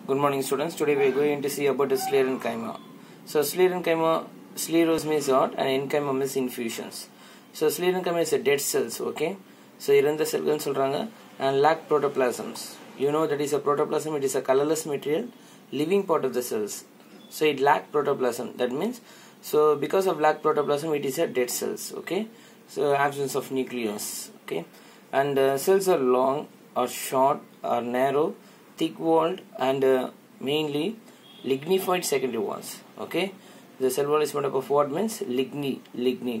Good morning, students. Today we are going to see about the sclerenchyma. So sclerenchyma, sclerose means what and enchyma means infusions. So sclerenchyma is a dead cells, okay? So iranda cellgal solranga and lack protoplasms. You know that is a protoplasm, it is a colorless material living part of the cells. So it lack protoplasm. That means so because of lack protoplasm it is a dead cells, okay? So absence of nucleus, okay? And cells are long or short or narrow, thick-walled and mainly lignified secondary walls. Okay, the cell wall is made up of what means lignin.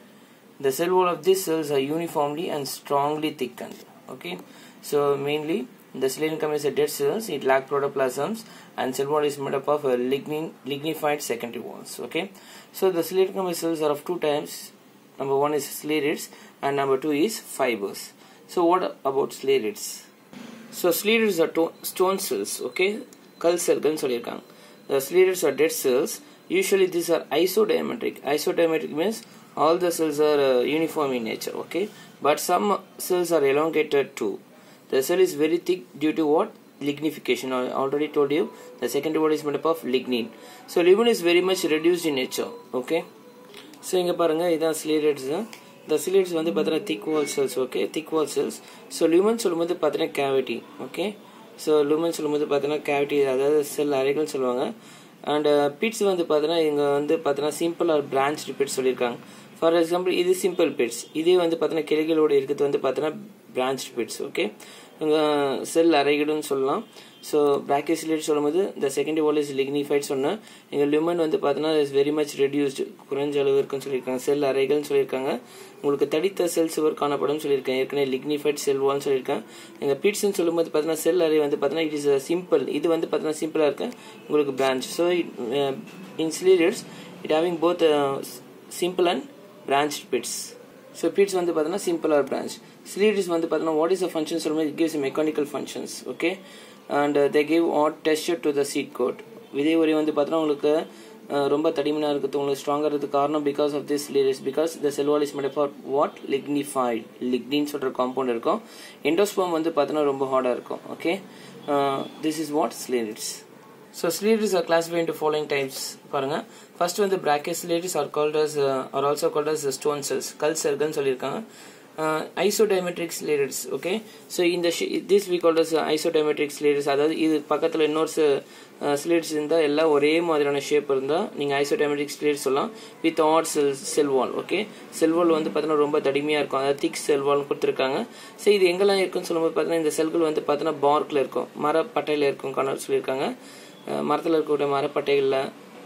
The cell wall of these cells are uniformly and strongly thickened. Okay, so mainly the sclerenchyma is a dead cells. It lack protoplasms and cell wall is made up of lignified secondary walls. Okay, so the sclerenchyma cells are of two types. Number one is sclerids and number two is fibers. So what about sclerids? So sclerids are stone cells, okay? Kal cellgal solirukanga. The sclerids are dead cells. Usually these are isodiametric. Isodiametric means all the cells are uniform in nature, okay? But some cells are elongated too. The cell is very thick due to what? Lignification. I already told you the secondary word is made up of lignin. So lumen is very much reduced in nature, okay? So inga parunga idan sclerids. The sclerids வந்து பார்த்தா thick wall cells, okay? Thick wall cells. So lumen சொல்லும்போது பார்த்தா cavity, okay? So lumen சொல்லும்போது பார்த்தா cavity, அதாவது செல் அறைகள் சொல்லுவாங்க. And pits வந்து பார்த்தா இங்க வந்து பார்த்தா simple or branched pits சொல்லிருக்காங்க. For example, இது simple pits. இதே வந்து பார்த்தா கிளைகளோட இருக்குது வந்து பார்த்தா branched pits, okay? இங்க செல் அறைகள்னு சொல்லலாம். So brachiocellular சொல்லும்போது the secondary wall is lignified சொன்னா இங்க lumen வந்து பார்த்தா is very much reduced, குறைஞ்ச அளவு இருக்குன்னு சொல்லிருக்காங்க. செல் அறைகள்னு சொல்லிருக்காங்க. உங்களுக்கு தடித்த செல் சுவர் காணப்படும் சொல்லிருக்கேன். ஏற்கனவே lignified cell wall சொல்லிருக்கேன். இங்க pits ன்னு சொல்லும்போது பார்த்தா செல் அரே வந்து பார்த்தா it is a simple. இது வந்து பார்த்தா சிம்பிளா இருக்கு. உங்களுக்கு branch. So in sclerids it having both simple and branched pits. So pits வந்து பார்த்தா simple or branch. Sclerids வந்து பார்த்தா what is the function சொல்லும்போது it gives mechanical functions, okay? And they give odd texture to the seed coat. விதை ஒரே வந்து பார்த்தா உங்களுக்கு ரொம்ப தடிமனா இருக்குது, உங்களுக்கு ஸ்ட்ராங்கா இருக்கிறதுக்கு காரணம் because of this sclerids, because the cell wall is made up of what? Lignified. Lignin சொல்ற காம்பவுண்ட் இருக்கும். எண்டோஸ்பர்ம் வந்து பார்த்தா ரொம்ப ஹார்டா இருக்கும், okay? This is what sclerids. So sclerids are classified into following types. பாருங்க, first வந்து brachiocellular are called as are also called as stone cells. கல் செல்கள்னு சொல்லிருக்காங்க. Isodiametric sclerids, okay? So in this we call as isodiametric sclerids. அதாவது இது பக்கத்துல இன்னொரு sclerids இருந்தா எல்லாம் ஒரே மாதிரியான ஷேப் இருந்தா நீங்க isodiametric sclerids சொல்லலாம். With odd cell wall, okay? Cell wall வந்து பார்த்தா ரொம்ப தடிமையா இருக்கும். அதாவது thick cell wall கொடுத்திருக்காங்க. So இது எங்கெல்லாம் இருக்குன்னு சொல்லும்போது பார்த்தா இந்த செல்கள் வந்து பார்த்தா barkல இருக்கும், மரப்பட்டையில இருக்கும் காண சொல்லிருக்காங்க. மரத்துல இருக்கக்கூடிய மரப்பட்டைகள்ல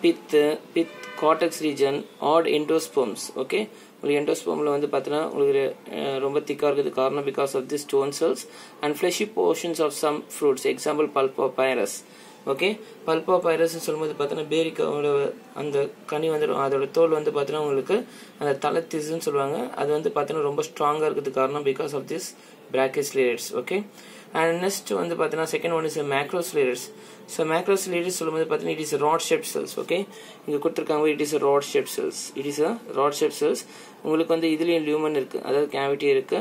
pith cortex region, odd endosperms, okay? உங்களுக்கு endospermல வந்து பார்த்தா உங்களுக்கு ரொம்ப திக்கா இருக்குது காரணம் because of these stone cells and fleshy portions of some fruits, example pulpopyrus, okay? Pulpopyrus சொல்லும்போது பார்த்தா பேரிக்காவோட அந்த கனி வந்து அதோட தோல் வந்து பார்த்தா உங்களுக்கு அந்த தலத்திஸ்னு சொல்லுவாங்க. அது வந்து பார்த்தா ரொம்ப ஸ்ட்ராங்கா இருக்குது காரணம் because of this brachiocellular, okay? And next வந்து பார்த்தா second one is macrosclerids. So macrosclerids சொல்லும்போது பார்த்தா it is a rod shaped cells, okay? இங்க கொடுத்திருக்காங்க it is a rod shaped cells. It is a rod shaped cells. உங்களுக்கு வந்து இதுலயும் lumen இருக்கு, அதாவது cavity இருக்கு.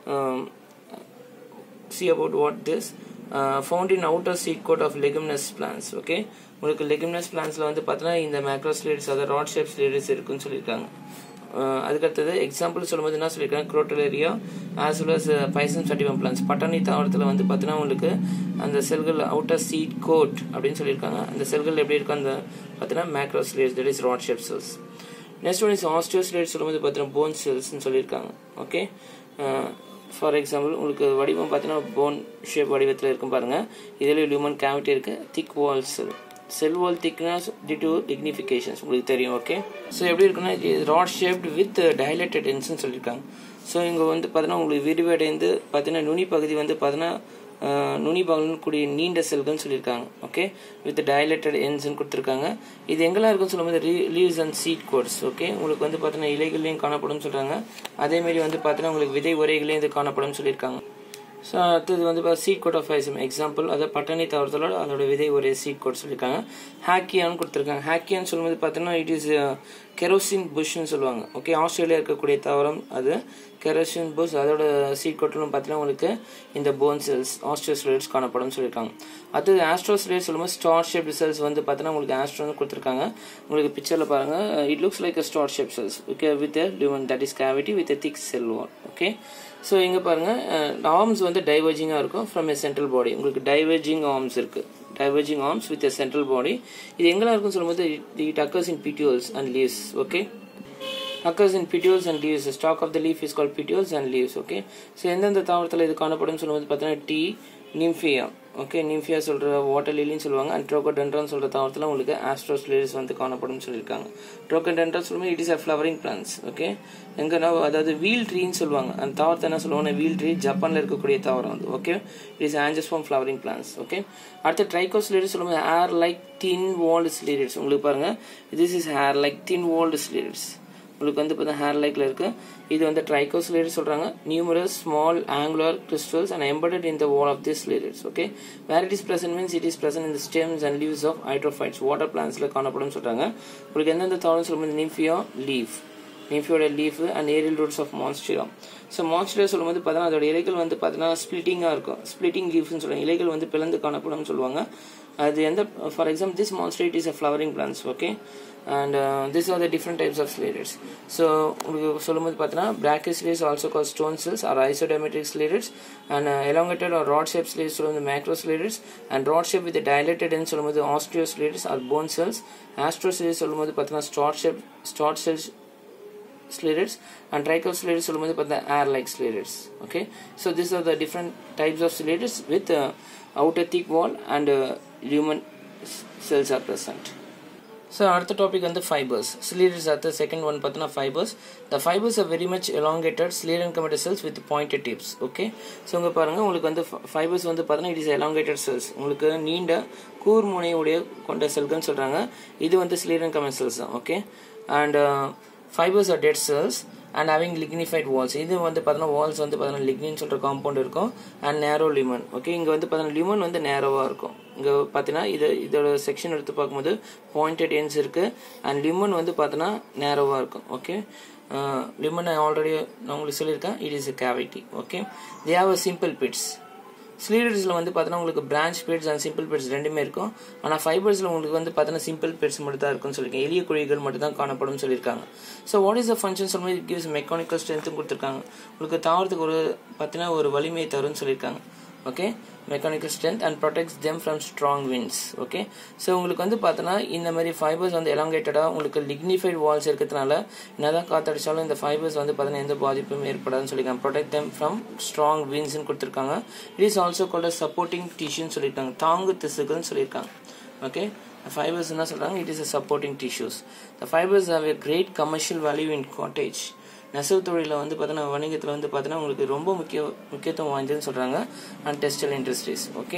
See about what this found in outer seed coat of leguminous plants, okay? உங்களுக்கு leguminous plantsல வந்து பார்த்தா இந்த macrosclerids அதாவது rod shaped sclerids இருக்குன்னு சொல்லிருக்காங்க. அதுக்கு அடுத்தது எக்ஸாம்பிள் சொல்லும்போது என்ன சொல்லிருக்காங்க, Crotalaria as well as Pisum sativum plants. பட்டாணி தாவரத்துல வந்து பார்த்தா உங்களுக்கு அந்த செல்கள் outer seed coat அப்படின்னு சொல்லிருக்காங்க. அந்த செல்கள் எப்படி இருக்கு அந்த பார்த்தா macrosclerids, that is rod shaped cells. Next one is osteosclerids சொல்லும்போது பார்த்தா bone cells னு சொல்லிருக்காங்க, okay? ஃபார் எக்ஸாம்பிள் உங்களுக்கு வடிவம் பார்த்தா bone shape வடிவத்துல இருக்கும் பாருங்க. இதுல lumen cavity இருக்கு, thick wall cell wall thickness due to lignifications உங்களுக்கு தெரியும், okay? So எப்படி இருக்குன்னா rod shaped with dilated ends னு சொல்லிருக்காங்க. So இங்க வந்து பார்த்தா உங்களுக்கு விரிவடைந்து பார்த்தா நுனி பகுதி வந்து பார்த்தா நுனி பகுதியில் கூடிய நீண்ட செல்கள்னு சொல்லிருக்காங்க, okay? With dilated ends னு கொடுத்திருக்காங்க. இது எங்கெல்லாம் இருக்குன்னு சொல்லும்போது leaves and seed coats, okay? உங்களுக்கு வந்து பார்த்தா இலைகள்லயும் காணப்படும் சொல்றாங்க. அதே மாதிரி வந்து பார்த்தா உங்களுக்கு விதை உறைகளையும் இது காணப்படும் சொல்லிருக்காங்க. So அடுத்தது வந்து seed coat of Pisum, example அத பட்டாணி தாவரத்தோட அதோட விதை ஒரு seed coat சொல்லிருக்காங்க. Hakian கொடுத்திருக்காங்க. Hakian சொல்லும்போது பார்த்தா it is kerosene bush னு சொல்லுவாங்க, okay? ஆஸ்திரேலியா இருக்கக்கூடிய தாவரம் அது கெரசின் போஸ் அதோட சீட் கோட்டிலும் பார்த்தீங்கன்னா உங்களுக்கு இந்த போன் செல்ஸ் ஆஸ்ட்ரோஸ்லீரட்ஸ் காணப்படும் சொல்லியிருக்காங்க. அடுத்தது ஆஸ்ட்ரோஸ்லீரட்ஸ் சொல்லும்போது ஸ்டார் ஷேப் செல்ஸ் வந்து பார்த்தீங்கன்னா உங்களுக்கு ஆஸ்ட்ரோ கொடுத்துருக்காங்க. உங்களுக்கு பிக்சரில் பாருங்கள், it looks like a star shape cells okay with lumen that is cavity with thick cell wall okay. So இங்கே பாருங்கள் ஆர்ம்ஸ் வந்து டைவர்ஜிங்காக இருக்கும் ஃப்ரம் எ சென்ட்ரல் பாடி. உங்களுக்கு டைவர்ஜிங் ஆர்ம்ஸ் இருக்குது, diverging arms with a central body. இது எங்கெல்லாம் இருக்குன்னு சொல்லும்போது it occurs in petioles and leaves okay. Occurs in petioles and leaves. The stalk of the leaf is called petioles and leaves okay. So எந்தெந்த தாவரத்தில் இது காணப்படும் சொல்லும்போது பார்த்தீங்கன்னா டீ, நிம்ஃபியா ஓகே, நிம்ஃபியா சொல்கிற வாட்டர் லிலின்னு சொல்லுவாங்க. அண்ட் ட்ரோகோடென்ட்ரான் சொல்கிற தாவரத்தில் உங்களுக்கு ஆஸ்ட்ரோஸ்லீரட்ஸ் வந்து காணப்படும் சொல்லியிருக்காங்க. ட்ரோகோடென்ட்ரான் சொல்லும்போது it is a flowering plants okay. எங்கன்னா அதாவது வீல் ட்ரீன்னு சொல்லுவாங்க. அந்த தாவரத்தை என்ன சொல்லுவாங்க, வீல் ட்ரீ, ஜப்பானில் இருக்கக்கூடிய தாவரம் வந்து okay. It is angiosperm flowering plants okay. அடுத்து ட்ரைகோஸ்லீரட்ஸ் சொல்லும்போது hair like thin walled sclereids. உங்களுக்கு பாருங்கள், this is hair like thin walled sclereids. உங்களுக்கு வந்து பார்த்தா ஹேர் லைக்ல இருக்கு. இது வந்து ட்ரைகோஸ்லீரட்ஸ் சொல்றாங்க. Numerous small angular crystals and embedded in the wall of this sclereids okay. Where it is present means it is present in the stems and leaves of hydrophytes water பிளான்ட்ஸ்ல காணப்படும் சொல்றாங்க. உங்களுக்கு எந்தெந்த தாவரம் சொல்லும்போது நிம்ஃபியா லீஃப், நிம்ஃபியோட leaf and aerial roots of Monstera. So Monstera சொல்லும்போது பார்த்தீங்கன்னா அதோட இலைகள் வந்து பார்த்தீங்கன்னா ஸ்பிளிட்டிங்காக இருக்கும். ஸ்பிளிட்டிங் லீவ்ஸ்னு சொல்லுவாங்க. இலைகள் வந்து பிளந்து காணப்படும் சொல்லுவாங்க. அது எந்த for example this Monstera it is a flowering plants okay. And these are the different types of sclerids. So உங்களுக்கு சொல்லும்போது பார்த்தீங்கன்னா brachioslerids also called stone cells or isodermatic sclerids and elongated or rod shaped sclerids சொல்லும்போது macrosclerids and rod shaped with a dilated end சொல்லும்போது osteosclerids or bone cells. Astrosclerids சொல்லும்போது பார்த்தீங்கன்னா star cells sclerids and trichosclerids சொல்லும்போது பார்த்தீங்கன்னா air like sclerids okay. So these are the different types of sclerids with outer thick wall and lumen cells are present. So அடுத்த topic வந்து fibres. Sclereids அடுத்த second one பார்த்தீங்கன்னா fibres. The fibres are very much elongated sclerenchymatous cells with pointed tips okay. So இங்கே பாருங்கள், உங்களுக்கு வந்து fibres வந்து பார்த்தீங்கன்னா இட் இஸ் எலாங்கேட்டட் செல்ஸ். உங்களுக்கு நீண்ட கூர்முனையுடைய கொண்ட செல்கள்னு சொல்கிறாங்க. இது வந்து ஸ்லீரன்கமேட்டட் செல்ஸ் தான் okay. And fibres are dead cells and having lignified walls. இது வந்து பார்த்தீங்கன்னா வால்ஸ் வந்து பார்த்தீங்கன்னா லிக்னின்னு சொல்கிற காம்பவுண்ட் இருக்கும் அண்ட் நேரோ லிமன் ஓகே. இங்கே வந்து பார்த்தீங்கன்னா லிமன் வந்து நேரோவாக இருக்கும். இங்கே பார்த்தீங்கன்னா இதோட செக்ஷன் எடுத்து பார்க்கும்போது பாயிண்டட் எண்ட்ஸ் இருக்குது அண்ட் லிமன் வந்து பார்த்தீங்கன்னா நேரோவாக இருக்கும் ஓகே. லிமன் ஆல்ரெடி நான் உங்களுக்கு சொல்லியிருக்கேன், it is a cavity okay. They have a simple pits. ஸ்லீரட்ஸில் வந்து பார்த்தீங்கன்னா உங்களுக்கு branch pits and simple pits ரெண்டுமே இருக்கும். ஆனால் ஃபைபர்ஸில் உங்களுக்கு வந்து பார்த்தீங்கன்னா சிம்பிள் பிட்ஸ் மட்டும் தான் இருக்குன்னு சொல்லியிருக்கேன். எளிய குழிகள் மட்டும் தான் காணப்படும் சொல்லியிருக்காங்க. So what is the function சொல்லும்போது இட் கிவ்ஸ் மெக்கானிக்கல் ஸ்ட்ரென்த்தும் கொடுத்துருக்காங்க. உங்களுக்கு தாவரத்துக்கு ஒரு பார்த்தீங்கன்னா ஒரு வலிமையை தரும்னு சொல்லியிருக்காங்க okay. Mechanical strength and protects them from strong winds okay. So உங்களுக்கு வந்து பார்த்தோன்னா இந்த மாதிரி ஃபைபர்ஸ் வந்து எலாங்கேட்டடாக உங்களுக்கு லிக்னிஃபைட் வால்ஸ் இருக்கிறதுனால என்னதான் காத்தடிச்சாலும் இந்த ஃபைபர்ஸ் வந்து பார்த்தீங்கன்னா எந்த பாதிப்பும் ஏற்படாதுன்னு சொல்லியிருக்காங்க. ப்ரொடெக்ட் தெம் ஃப்ரம் ஸ்ட்ராங் விண்ட்ஸ்ன்னு கொடுத்துருக்காங்க. It is also called supporting டிஷ்யூன்னு சொல்லியிருக்காங்க. தாங்கு திசுகள்னு சொல்லியிருக்காங்க ஓகே. ஃபைபர்ஸ் என்ன சொல்கிறாங்க, it is a supporting tissues. The fibres have a great commercial value in cottage. நெசவு தொழிலில் வந்து பார்த்தீங்கன்னா வணிகத்தில் வந்து பார்த்தீங்கன்னா உங்களுக்கு ரொம்ப முக்கியத்துவம் வாய்ந்ததுன்னு சொல்கிறாங்க. And textile industries okay.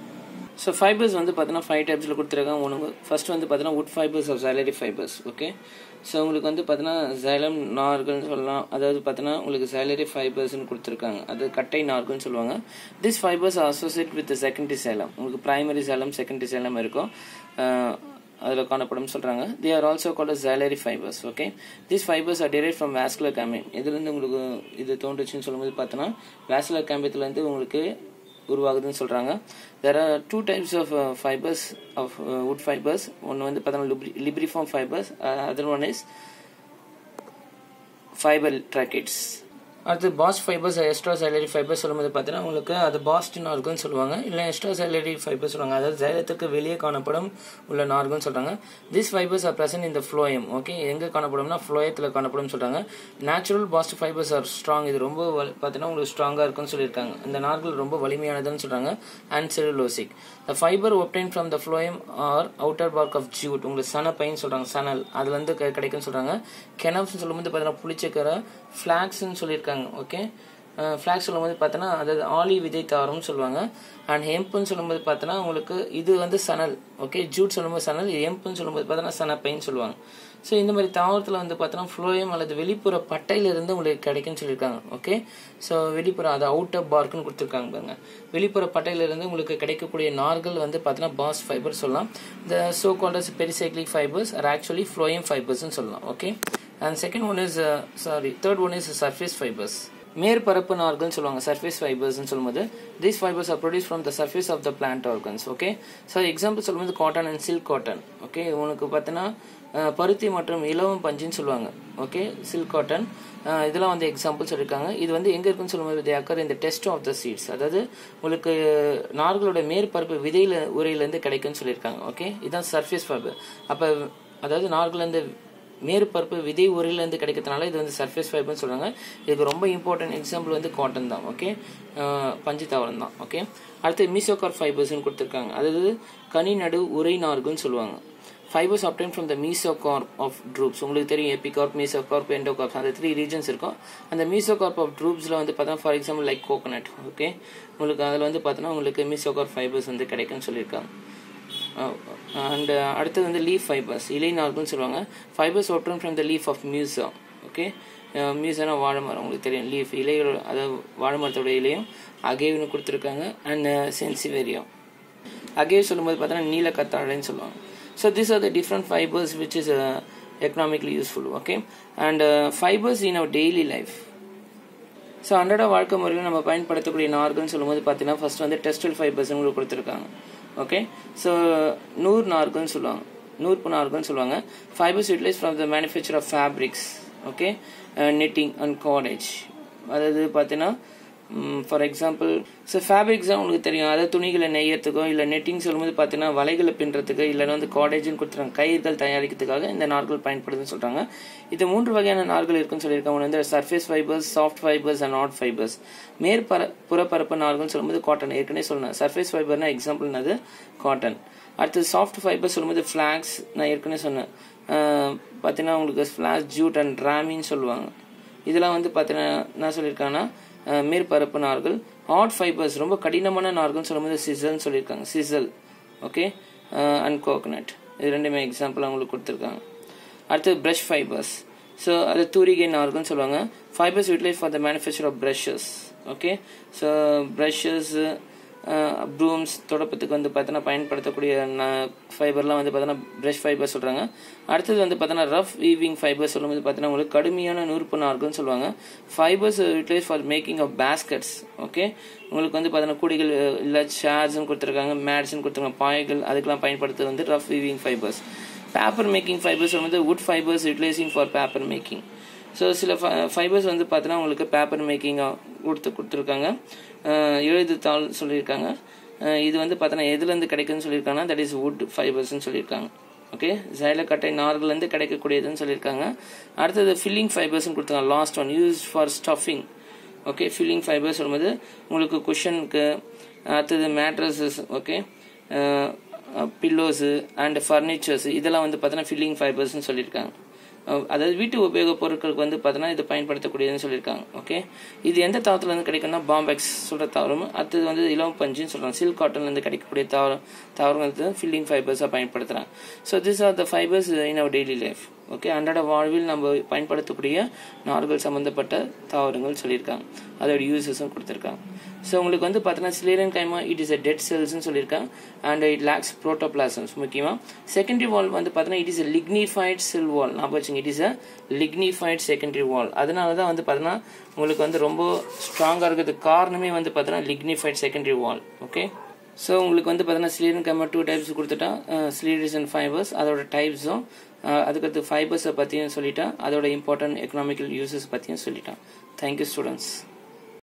So fibres வந்து பார்த்தீங்கன்னா 5 டைப்ஸில் கொடுத்துருக்காங்க. ஒன்று ஃபர்ஸ்ட் வந்து பார்த்தீங்கன்னா wood fibres of xylary fibres okay. So உங்களுக்கு வந்து பார்த்தீங்கன்னா ஜைலம் நார்கள்னு சொல்லலாம். அதாவது பார்த்தீங்கன்னா உங்களுக்கு ஜைலரி ஃபைபர்ஸ்னு கொடுத்துருக்காங்க. அது கட்டை நார்கள்னு சொல்லுவாங்க. This fibres are associate with secondary xylem. உங்களுக்கு பிரைமரி சைலம் செகண்டரி சைலம் இருக்கும், அதில் காணப்படும் சொல்கிறாங்க. They are also called xylary fibres okay. This fibres are derived from vascular cambium. இதுலேருந்து உங்களுக்கு இது தோன்றுச்சுன்னு சொல்லும்போது பார்த்தோன்னா வாஸ்குலர் கேம்பியத்துலேருந்து உங்களுக்கு உருவாகுதுன்னு சொல்கிறாங்க. There are 2 types of fibres of wood fibres. ஒன்று வந்து பார்த்தோன்னா libriform fibres, other one is fibre tracheids. அடுத்து bast fibres extra xylary fibres சொல்லும்போது பார்த்தீங்கன்னா உங்களுக்கு அது பாஸ்ட் நார்கல்னு சொல்லுவாங்க, இல்லை எக்ஸ்ட்ரா சைலரி ஃபைபர்ஸ் சொல்லுவாங்க. அதாவது ஜைலத்துக்கு வெளியே காணப்படும் உள்ள நார்கல்னு சொல்கிறாங்க. திஸ் ஃபைபர்ஸ் ஆர் பிரசன்ட் இந்த ஃப்ளோயம் ஓகே. எங்கே காணப்படும்னா ஃப்ளோயத்தில் காணப்படும் சொல்கிறாங்க. Natural bast fibres are strong. இது ரொம்ப பார்த்தீங்கன்னா உங்களுக்கு ஸ்ட்ராங்காக இருக்குன்னு சொல்லியிருக்காங்க. இந்த நார்கள் ரொம்ப வலிமையானதுன்னு சொல்கிறாங்க. And cellulosic. The fibre obtain from the phloem are outer bark of jute. உங்களுக்கு சனப்பைன்னு சொல்கிறாங்க, சனல் அதுலேருந்து கிடைக்குன்னு சொல்கிறாங்க. கெனப்ஸ்ன்னு சொல்லும்போது பார்த்தீங்கன்னா புளிச்சக்கரை, ஃப்ளாக்ஸ்ன்னு சொல்லியிருக்காங்க ஓகே. ஃப்ளாக்ஸ் சொல்லும்போது பார்த்தோன்னா அதாவது ஆலி விதை தாவரம்னு சொல்லுவாங்க. அண்ட் ஹெம்ப்னு சொல்லும்போது பார்த்தோன்னா உங்களுக்கு இது வந்து சணல். ஓகே, ஜூட் சொல்லும்போது சணல், ஹெம்ப்னு சொல்லும்போது பார்த்தோன்னா சணப்பைன்னு சொல்லுவாங்க. ஸோ இந்த மாதிரி தாவரத்தில் வந்து பார்த்தோன்னா ஃப்ளோயம் அல்லது வெளிப்புற பட்டையிலிருந்து உங்களுக்கு கிடைக்குன்னு சொல்லியிருக்காங்க. ஓகே, ஸோ வெளிப்புற அது அவுட்டர் பார்க்குன்னு கொடுத்துருக்காங்க பாருங்க. வெளிப்புற பட்டையிலிருந்து உங்களுக்கு கிடைக்கக்கூடிய நார்கள் வந்து பார்த்தோன்னா பாஸ் ஃபைபர் சொல்லலாம். இந்த so called as pericyclic fibres are actually phloem ஃபைபர்ஸ்னு சொல்லலாம். Okay, and second one is third one is surface fibres. மேற்பரப்பு நார்கள் சொல்லுவாங்க சர்ஃபேஸ் ஃபைபர்ஸ்னு சொல்லும்போது these fibres are produce from the surface of the plant organs. Okay, so example சொல்லும்போது cotton and silk cotton. Okay, உனக்கு பார்த்தீங்கன்னா பருத்தி மற்றும் இலவம் பஞ்சுன்னு சொல்லுவாங்க. ஓகே, சில்க் காட்டன் இதெல்லாம் வந்து எக்ஸாம்பிள் சொல்லியிருக்காங்க. இது வந்து எங்கே இருக்குன்னு சொல்லும்போது தே அக்கர் இந்த டெஸ்ட் ஆஃப் த சீட்ஸ், அதாவது உங்களுக்கு நார்களோட மேற்பரப்பு விதையில உரையிலேருந்து கிடைக்குன்னு சொல்லியிருக்காங்க. ஓகே, இதுதான் சர்ஃபேஸ் ஃபைபர். அப்போ அதாவது நார்கள்லேருந்து மேற்பரப்பு விதை உரையிலேருந்து கிடைக்கிறதுனால இது வந்து சர்ஃபேஸ் ஃபைபர்னு சொல்கிறாங்க. இதுக்கு ரொம்ப இம்பார்ட்டன்ட் எக்ஸாம்பிள் வந்து காட்டன் தான். ஓகே, பஞ்சு தாவரம் தான். ஓகே, அடுத்து மீசோகார்ப் ஃபைபர்ஸ்னு கொடுத்துருக்காங்க. அதாவது கனி நடு உரை நார்கள்னு சொல்லுவாங்க. Fibres obtained from the mesocarp of drupes. உங்களுக்கு தெரியும் எபிகார்ப், மீசோகார்ப், எண்டோகார்ப் அந்த 3 ரீஜன்ஸ் இருக்கும். அந்த மீசோகார்ப் ஆஃப் ட்ரூப்ஸில் வந்து பார்த்தோன்னா for example like coconut. Okay, உங்களுக்கு அதில் வந்து பார்த்தோன்னா உங்களுக்கு மீசோகார்ப் ஃபைபர்ஸ் வந்து கிடைக்குன்னு சொல்லியிருக்காங்க. அண்ட் அடுத்தது வந்து லீஃப் ஃபைபர்ஸ், இலை நார்கள்னு சொல்லுவாங்க. Fibres obtained from the leaf of musa. Okay, மியூசானா வாழை மரம், உங்களுக்கு தெரியும் லீஃப் இலையோட, அதாவது வாழை மரத்தோட இலையும் அகேவ்னு கொடுத்துருக்காங்க. அண்ட் சென்சிவேரியம் அகேவ் சொல்லும்போது பார்த்தோன்னா நீல கத்தாழைன்னு சொல்லுவாங்க. So these are the different fibers which is economically useful. Okay, and fibers in our daily life. So அன்றாட வாழ்க்கை முறையில் நம்ம பயன்படுத்தக்கூடிய நார்கள்னு சொல்லும்போது பார்த்தீங்கன்னா ஃபர்ஸ்ட் வந்து டெக்ஸ்டைல் ஃபைபர்ஸ் உங்களுக்கு கொடுத்துருக்காங்க. ஓகே, ஸோ நூறு நார்கள்னு சொல்லுவாங்க, நூற்பு நார்கள்னு சொல்லுவாங்க. Fibres utilise from the manufacture of fabrics. Okay, netting and cordage, அதாவது பார்த்தீங்கன்னா ஃபார் எக்ஸாம்பிள் ஸோ ஃபேப்ரிக்ஸ் தான் உங்களுக்கு தெரியும், அதாவது துணிகளை நெய்யறதுக்கோ இல்லை நெட்டிங் சொல்லும்போது பார்த்தீங்கன்னா வலைகளை பின்னுறதுக்கு இல்லைன்னா வந்து கார்டேஜ்னு கொடுத்துருக்காங்க, கயிர்கள் தயாரிக்கிறதுக்காக இந்த நார்கள் பயன்படுதுன்னு சொல்கிறாங்க. இது 3 வகையான நார்கள் இருக்குன்னு சொல்லியிருக்காங்க. ஒன்று வந்து surface fibres, soft fibres and hard fibres. புறப்பரப்பு நார்கள் சொல்லும்போது காட்டன் ஏற்கனவே சொல்லணும். சர்ஃபேஸ் ஃபைபர்னா எக்ஸாம்பிள் அது காட்டன். அடுத்து சாஃப்ட் ஃபைபர் சொல்லும்போது ஃப்ளாக்ஸ், நான் ஏற்கனவே சொன்னேன் பார்த்தீங்கன்னா உங்களுக்கு ஃப்ளாக்ஸ், ஜூட் அண்ட் ராமின்னு சொல்லுவாங்க. இதெல்லாம் வந்து பார்த்தீங்கன்னா என்ன சொல்லியிருக்காங்கன்னா மேற்பரப்பு நார்கள். ஹார்ட் ஃபைபர்ஸ் ரொம்ப கடினமான நார்கள்னு சொல்லும்போது சிசல்னு சொல்லியிருக்காங்க, சிசல். ஓகே, அண்ட் கோகனட், இது ரெண்டுமே எக்ஸாம்பிள் அவங்களுக்கு கொடுத்துருக்காங்க. அடுத்தது ப்ரஷ் ஃபைபர்ஸ், ஸோ அது தூரிகை நார்கள்னு சொல்லுவாங்க. Fibres utilise for the manufacture of brushes. Okay, so brushes, brooms, தொடப்பத்துக்கு வந்து பார்த்தோன்னா பயன்படுத்தக்கூடிய ஃபைபர்லாம் வந்து பார்த்தோன்னா ப்ரஷ் ஃபைபர் சொல்கிறாங்க. அடுத்தது வந்து பார்த்தோன்னா ரஃப் வீவிங் ஃபைபர் சொல்லும்போது பார்த்தோன்னா உங்களுக்கு கடுமையான நூற்பு நார்கள்னு சொல்லுவாங்க. Fibres utilise for making of baskets. Okay, உங்களுக்கு வந்து பார்த்தோன்னா கூடைகள் இல்லை ஷேர்ஸ்ன்னு கொடுத்துருக்காங்க, மேட்ஸ்ன்னு கொடுத்துருக்காங்க, பாய்கள், அதுக்கெல்லாம் பயன்படுத்துறது வந்து rough weaving fibres. Paper making fibres வந்து wood fibres utilising for paper making. So சில ஃபைபர்ஸ் வந்து பார்த்தோன்னா உங்களுக்கு பேப்பர் மேக்கிங்காக கொடுத்துருக்காங்க. எழுதுத்தாள் சொல்லியிருக்காங்க. இது வந்து பார்த்தோன்னா எதுலேருந்து கிடைக்குன்னு சொல்லியிருக்காங்கன்னா தட் இஸ் வுட் ஃபைபர்ஸ்ன்னு சொல்லியிருக்காங்க. ஓகே, சைலக்கட்டை நார்கள்லேருந்து கிடைக்கக்கூடியதுன்னு சொல்லியிருக்காங்க. அடுத்தது ஃபில்லிங் ஃபைபர்ஸ்ன்னு கொடுத்துருக்காங்க. Last one use for stuffing. Okay, filling fibres சொல்லும்போது உங்களுக்கு குஷனுக்கு, அடுத்தது mattresses, okay, pillows and furnitures, இதெல்லாம் வந்து பார்த்தோன்னா ஃபில்லிங் ஃபைபர்ஸ்ன்னு சொல்லியிருக்காங்க. அதாவது வீட்டு உபயோக பொருட்களுக்கு வந்து பார்த்தோன்னா இது பயன்படுத்தக்கூடியதுன்னு சொல்லியிருக்காங்க. ஓகே, இது எந்த தாவரத்துலேருந்து கிடைக்குன்னா பாம்பெக்ஸ் சொல்கிற தாவரம். அடுத்தது வந்து இலவம் பஞ்சுன்னு சொல்கிறாங்க. சில்க் காட்டன்லேருந்து கிடைக்கக்கூடிய தாவரங்கள் ஃபில்லிங் ஃபைபர்ஸாக பயன்படுத்துகிறாங்க. So this are the fibres in our daily life. Okay, அன்றாட வாழ்வில் நம்ம பயன்படுத்தக்கூடிய நார்கள் சம்மந்தப்பட்ட தாவரங்கள் சொல்லியிருக்காங்க, அதோட யூசஸும் கொடுத்துருக்காங்க. ஸோ உங்களுக்கு வந்து பார்த்தீங்கன்னா sclerenchyma it is a dead செல்ஸ்ன்னு சொல்லியிருக்காங்க. And it lacks protoplasms. முக்கியமாக செகண்டரி வால் வந்து பார்த்தீங்கன்னா it is a lignified cell wall. நான் வச்சுங்க, it is a lignified secondary wall. அதனால தான் வந்து பார்த்தீங்கன்னா உங்களுக்கு வந்து ரொம்ப ஸ்ட்ராங்காக இருக்கிறதுக்கு காரணமே வந்து பார்த்தீங்கன்னா lignified secondary wall. Okay, so உங்களுக்கு வந்து பார்த்தீங்கன்னா சிலேரியன் கைமா 2 டைப்ஸ் கொடுத்துட்டா, சிலேரியஸ் அண்ட் ஃபைபர்ஸ், அதோட டைப்ஸும் அதுக்கடுத்து ஃபைபர்ஸை பற்றியும் சொல்லிட்டேன், அதோட இம்பார்ட்டன்ட் எக்கனாமிக்கல் யூசஸ் பற்றியும் சொல்லிட்டேன். Thank you students.